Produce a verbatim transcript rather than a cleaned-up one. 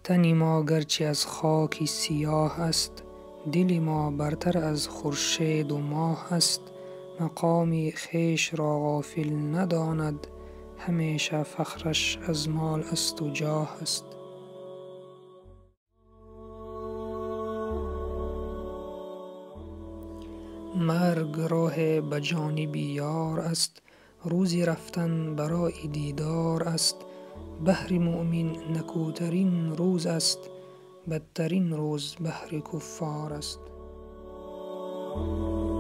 تن ما گرچه از خاکی سیاه است، دل ما برتر از خورشید و ماه است. مقام خویش را غافل نداند، همیشه فخرش از مال است و جاه است. مرگ راه به جانب یار است، روزی رفتن برای دیدار است. بهر مؤمن نکوترین روز است، بدترین روز بهر کفار است.